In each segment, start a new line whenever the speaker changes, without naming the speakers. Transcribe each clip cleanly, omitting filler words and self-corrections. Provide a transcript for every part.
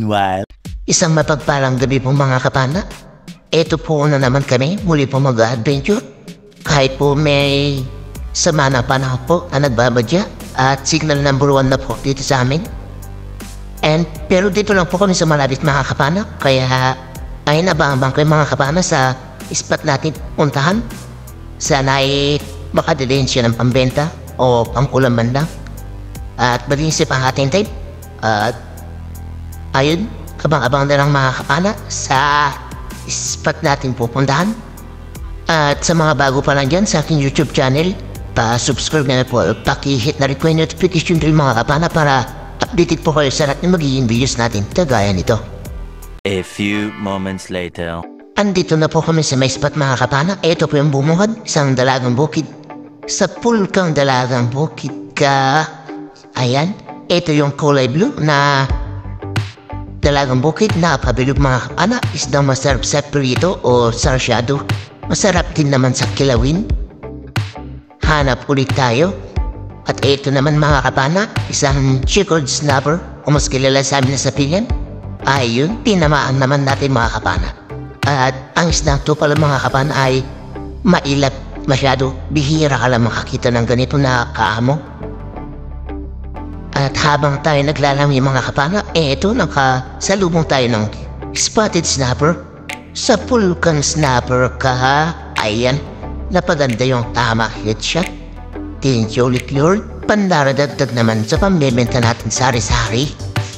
Meanwhile,
Isang mapagpalang gabi po mga kapana. Ito po na naman kami, muli po mag-adventure. Kahit po may sama na panahon po na nagbabadya at signal number 1 na po dito sa amin. Pero dito lang po kami sa malapit mga kapana, kaya ay nabang-abang kayo mga kapana sa spot natin puntahan. Sana ay makadalhin siya ng pambenta o pangkulang man lang. At malinisip ang ating tape. At ayun, kabang-abang na lang mga kapana sa spot natin pupuntahan. At sa mga bago pa lang dyan sa aking YouTube channel, pa-subscribe na po, paki-hit na rin po yung notification bell mga kapana para updated po kayo sa lahat ng magiging videos natin kagaya nito.
a few moments later.
Andito na po kami sa may spot mga kapana. Ito po yung bumungad, isang dalagang bukid. Sa pulkang dalagang bukid ka. Ayan, ito yung kulay blue na dalagang bukid na pabilog mga kapana. Isdang masarap sa prito o sarsyado. Masarap din naman sa kilawin. Hanap ulit tayo. At ito naman mga kapana, isang checkered snapper o mas kilala sa amin na sa pilyan. Ayun, tinamaan naman natin mga kapana. At ang snack to pala mga kapana ay mailap masyado. Bihira ka lang makakita ng ganito na kaamo. At habang tayo naglalami mga kapana, eto nakasalubong tayo ng spotted snapper. Sa pulkang snapper ka, ayan, napaganda yung tama headshot. Thank you ulit Lord, pandaradagdag naman sa pambebenta natin sari-sari.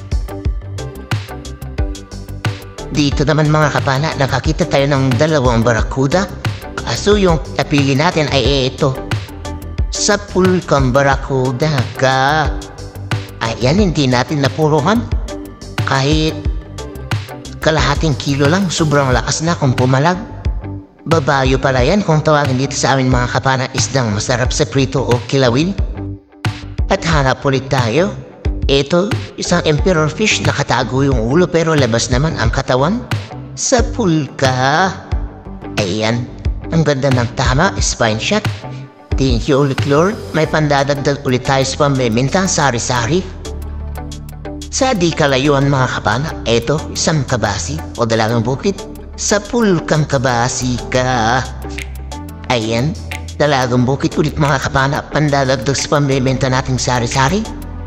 Dito naman mga kapana, nakakita tayo ng dalawang barakuda. Kaso yung napili natin ay ito. Sa pulkang barakuda ka. Ayan, hindi natin napuruhan. Kahit kalahating kilo lang, sobrang lakas na kung pumalag. Babayo pala yan kung tawagin dito sa amin mga kapana, isdang masarap sa prito o kilawin. At hanap ulit tayo. Ito, isang emperor fish, nakatago yung ulo pero labas naman ang katawan. Sa pulka. Ayan, ang ganda ng tama, spine shot. Thank you ulit Lord, may pandadagdag ulit tayo sa pambebenta sari-sari. Sa di kalayuan mga kapana, ito, isang kabasi o dalagang bukid. Sa pulkang kabasi ka. Ayan, dalagang bukid ulit mga kapana, pandadagdag sa pambebenta nating sari-sari.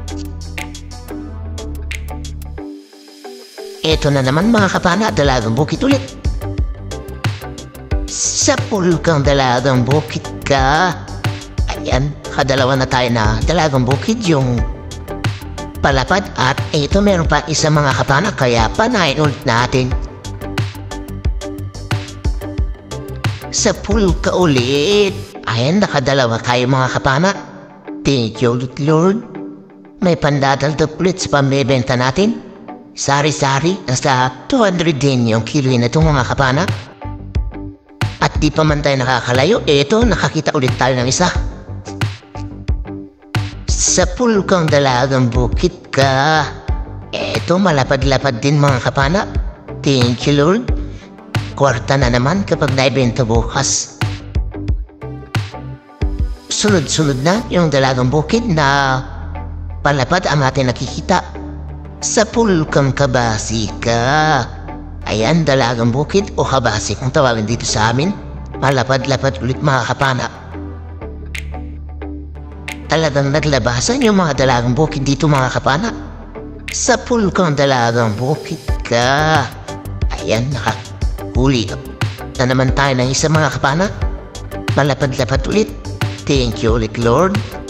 Ito na naman mga kapana, dalagang bukid ulit. Sa pulkang dalagang bukid ka. Ayan, kadalawa na tayo na dalagang bukid yung palapad. At ito meron pa isa mga kapana, kaya panayin ulit natin. Sa pulka ulit. Ayan, nakadalawa tayo mga kapana. Thank you ulit Lord. May pandadagdag ulit sa pambebenta natin. Sari-sari, nasa 200 din yung kilo na itong mga kapana. At di pa man tayo nakakalayo, eto, nakakita ulit tayo ng isa. Sa pulkang dalagang bukid ka. Eto, malapad-lapad din mga kapana. Thank you Lord. Kwarta na naman kapag naibenta bukas. Sunod-sunod na yung dalagang bukid na palapad ang ating nakikita. Sa pulkang kabasi ka. Ayan, dalagang bukid o kabasi kung tawagin dito sa amin. Malapad-lapad ulit mga kapana. Talagang naglabasan yung mga dalagang bukid dito mga kapana. Sa pulkang dalagang bukid ka. Ayan, nakahuli na naman tayo ng isa mga kapana. Malapad-lapad ulit. Thank you ulit Lord.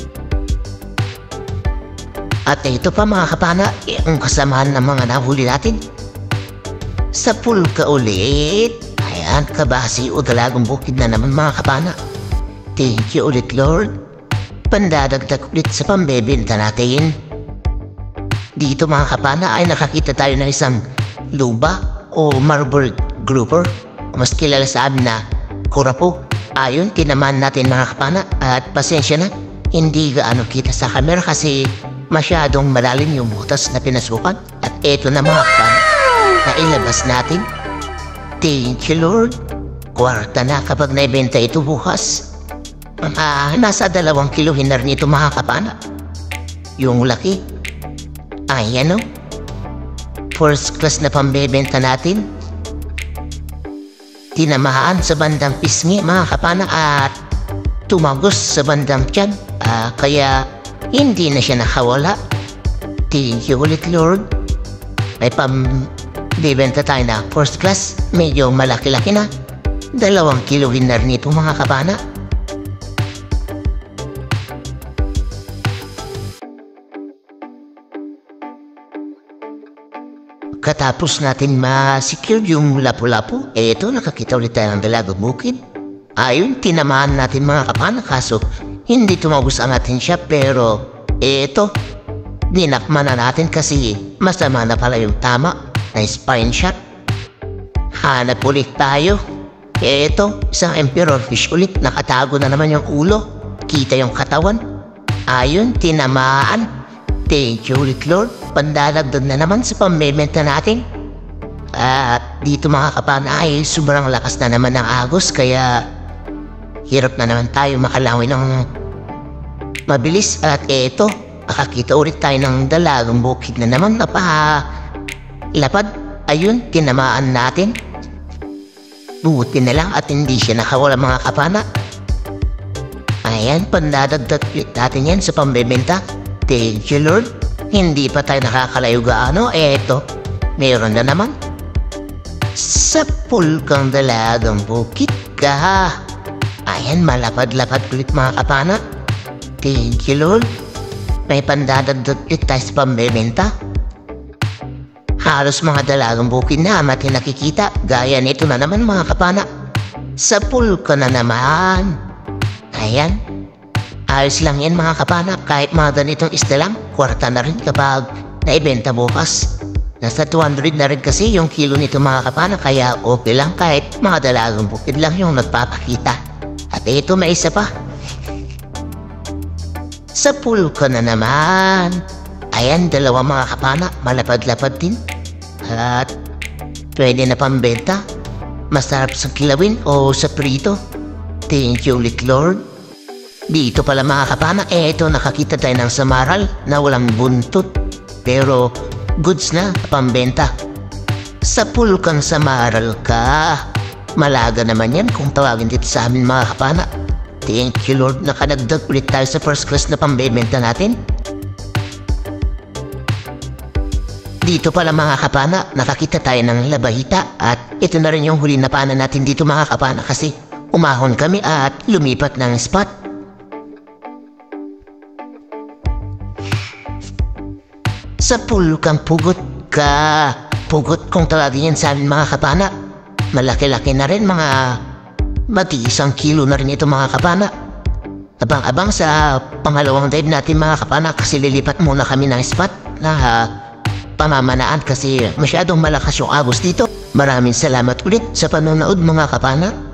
At ito pa mga kapana, ang kasamahan ng mga nahuli natin. Sa pulka ulit. Ayan, kabasi o dalagang bukid na naman mga kapana. Thank you ulit Lord. Pandadagdag ulit sa pambebenta natin. Dito mga kapana ay nakakita tayo ng isang luba o marble grouper. Mas kilala sa amin na kurapo. Ayun, tinamaan natin mga kapana at pasensya na. Hindi gaano kita sa camera kasi masyadong malalim yung butas na pinasukan. At eto na mga kapana, nailabas natin. Thank you Lord. Kwarta na kapag naibenta ito bukas. Nasa 2 kilohin na rin ito mga kapana. Yung laki. Ayan o. first class na pambebenta natin. Tinamaan sa bandang pisngi mga kapana at tumagos sa bandang tiyan. Kaya hindi na siya nakawala. Thank you ulit Lord. May pambebenta tayo na first class. Medyo malaki-laki na. 2 kilo winner nito mga kapana. Katapos natin ma-secure yung lapu-lapu, eto nakakita ulit tayo ng dalagang bukid. Ayun, tinamaan natin mga kapana kaso hindi tumagos ang atin siya pero eto, dinakman na natin kasi masama na pala yung tama na spine shot. Hanap ulit tayo. Eto, isang emperor fish ulit, nakatago na naman yung ulo. Kita yung katawan. Ayun, tinamaan. Thank you ulit Lord. Pandalagdag na naman sa pambebenta natin. At dito mga kapana ay sobrang lakas na naman ng agos kaya hirap na naman tayo makalawin ng mabilis. At eto, makakita ulit tayo ng dalagang bukid na naman na lapad. Ayun, tinamaan natin. Buti na lang at hindi siya nakawala mga kapana. Ayan, pandadagdag natin yan sa pambebenta. Thank you Lord. Hindi pa tayo nakakalayo gaano. Eto, meron na naman. Sa pulkang dalagang bukid ka. Ayan, malapad-lapad ulit mga kapana. Thank you Lord. May pandadagdag ulit tayo sa pambebenta. Halos mga dalagang bukid na mati nakikita. Gaya nito na naman mga kapana. Sa pulka na naman. Ayan. Ayos lang yan mga kapana. Kahit mga ganitong isda lang, kwarta na rin kapag naibenta bukas. Nasa 200 na rin kasi yung kilo nito mga kapana. Kaya okay lang kahit mga dalagang bukid lang yung nagpapakita. At ito may isa pa. Sa pulka na naman. Ayan, 2 mga kapana. Malapad-lapad din. At pwede na pambenta. Masarap sa kilawin o sa prito. Thank you ulit Lord. Dito pala mga kapana, eto nakakita tayo ng samaral na walang buntot. Pero goods na pambenta. Sa pulkang samaral ka. Malaga naman yan kung tawagin dito sa amin mga kapana. Thank you Lord, nakanagdag ulit tayo sa first class na pambebenta natin. Dito pala mga kapana, nakakita tayo ng labahita at ito na rin yung huli na pana natin dito mga kapana kasi umahon kami at lumipat ng spot. Sa pulkang pugot ka. Pugot kung tawagin yan sa amin mga kapana. Malaki-laki na rin, mga matiis 1 kilo na rin ito mga kapana. Abang-abang sa pangalawang dive natin mga kapana kasi lilipat muna kami ng spot na pamamanaan kasi masyadong malakas yung agos dito. Maraming salamat ulit sa panonood mga kapana.